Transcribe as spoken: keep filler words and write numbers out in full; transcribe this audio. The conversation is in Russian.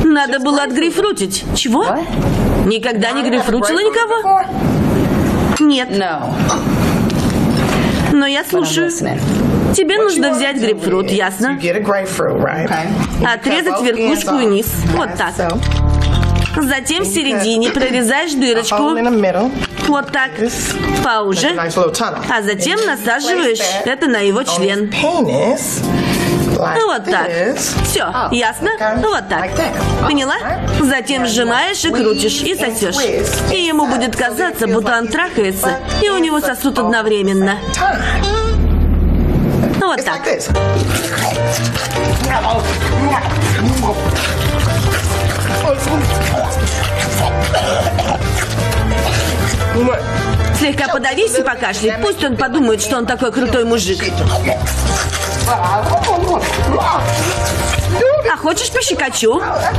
Надо было отгрейпфрутить. Чего? Никогда не грейпфрутила никого? Нет. Но я слушаю. Тебе нужно взять грейпфрут, ясно? Отрезать верхушку и низ. Вот так. Затем в середине прорезаешь дырочку. Вот так. Поуже. А затем насаживаешь это на его член. Вот так. Все, ясно? Вот так. Поняла? Затем сжимаешь и крутишь, и сосешь. И ему будет казаться, будто он трахается, и у него сосут одновременно. Вот так. Слегка подавись и покашляй. Пусть он подумает, что он такой крутой мужик. А хочешь пощекочу?